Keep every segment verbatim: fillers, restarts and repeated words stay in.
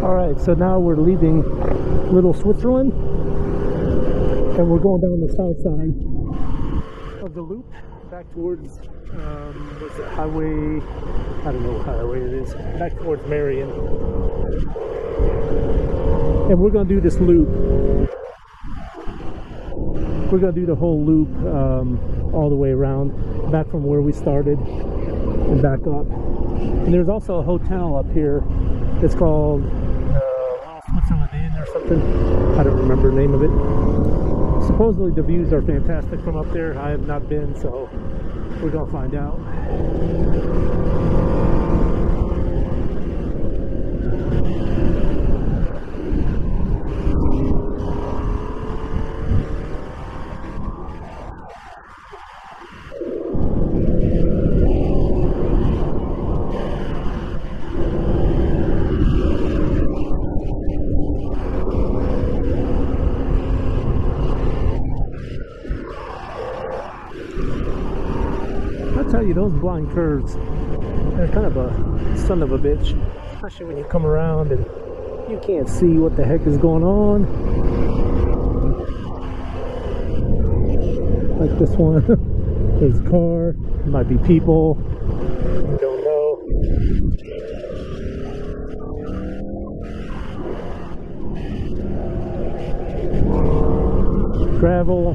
Alright, so now we're leaving Little Switzerland and we're going down the south side of the loop back towards um, what's it, highway, I don't know what highway it is, back towards Marion. And we're going to do this loop. We're going to do the whole loop um, all the way around, back from where we started and back up. And there's also a hotel up here. It's called uh, Switzerland Inn or something. I don't remember the name of it. Supposedly the views are fantastic from up there. I have not been, so we're going to find out. I tell you, those blind curves, they're kind of a son of a bitch, especially when you come around and you can't see what the heck is going on. Like this one, there's a car, it might be people, you don't know. Gravel.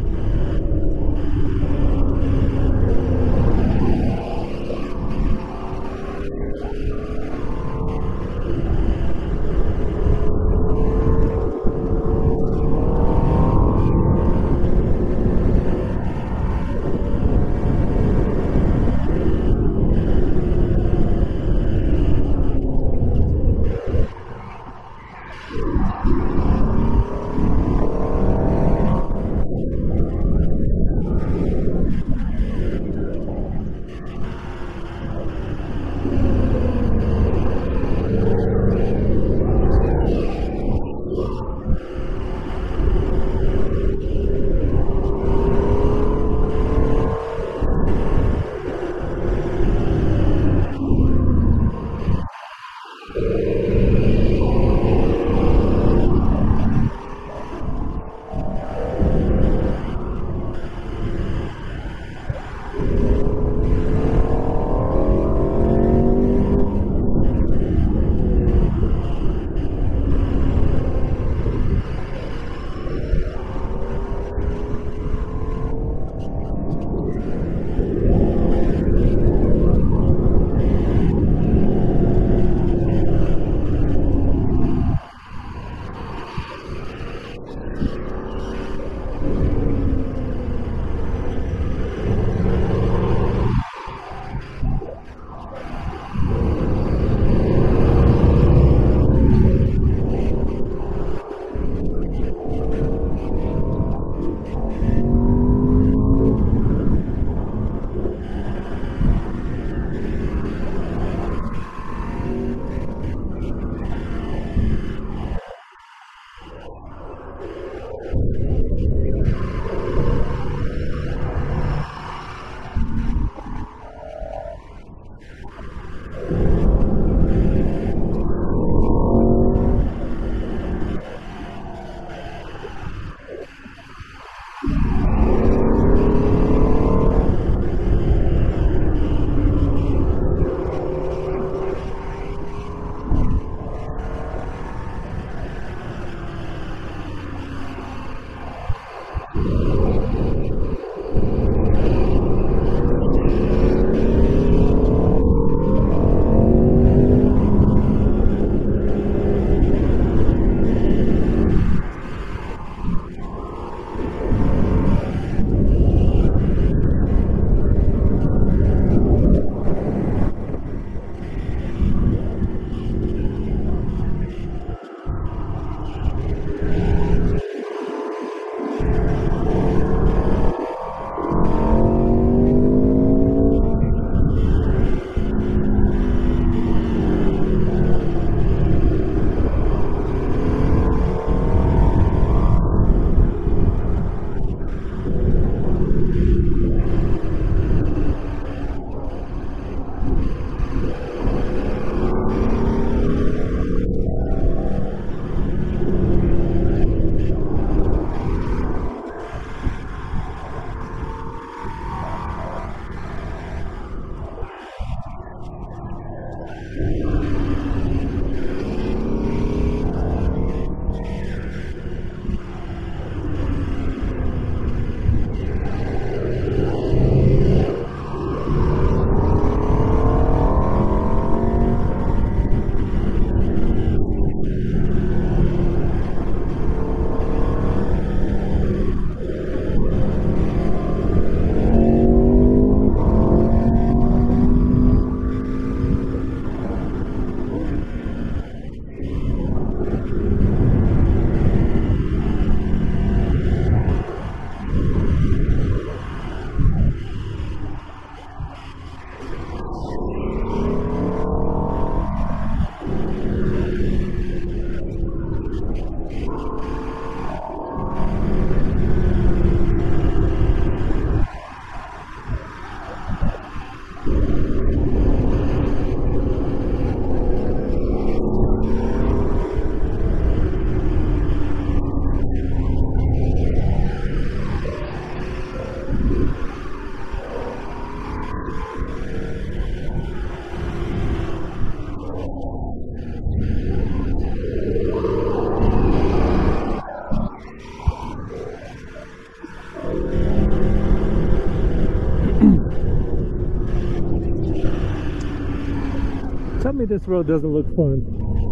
me this road doesn't look fun.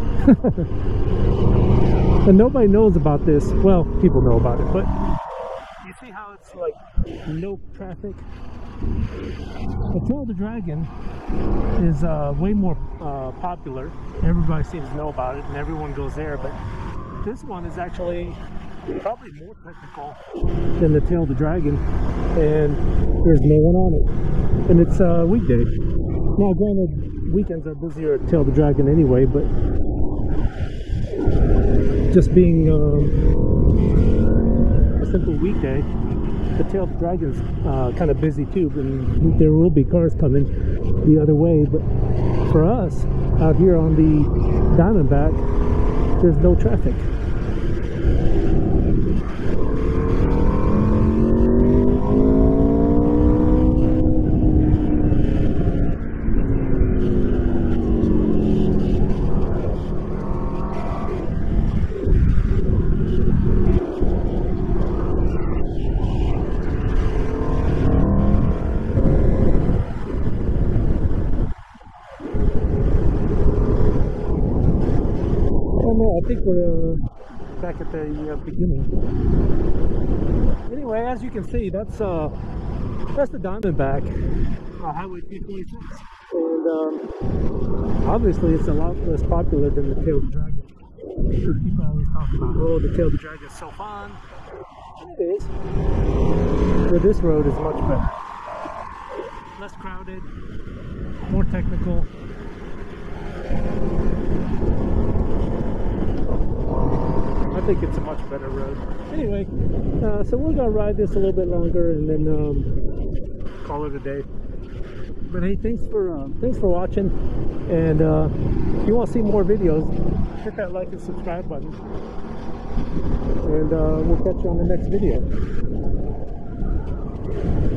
And nobody knows about this. Well, people know about it, but you see how it's like no traffic? The Tail of the Dragon is uh, way more uh, popular. Everybody seems to know about it and everyone goes there, but this one is actually probably more technical than the Tail of the Dragon, and there's no one on it. And it's a uh, weekday. Now granted, weekends are busier at Tail of the Dragon anyway, but just being um, a simple weekday, the Tail of the Dragon's uh, kind of busy too, and there will be cars coming the other way. But for us out here on the Diamondback, there's no traffic. I think we're uh, back at the uh, beginning. Anyway, as you can see, that's uh, that's the Diamondback, uh, Highway two twenty-six, and um, obviously it's a lot less popular than the Tail of the Dragon. So people always talk about, oh, the Tail of the Dragon is so fun. And it is, but this road is much better, less crowded, more technical. I think it's a much better road. Anyway, uh, so we're gonna ride this a little bit longer and then um, call it a day. But hey, thanks for um, thanks for watching. And uh, if you want to see more videos, hit that like and subscribe button. And uh, we'll catch you on the next video.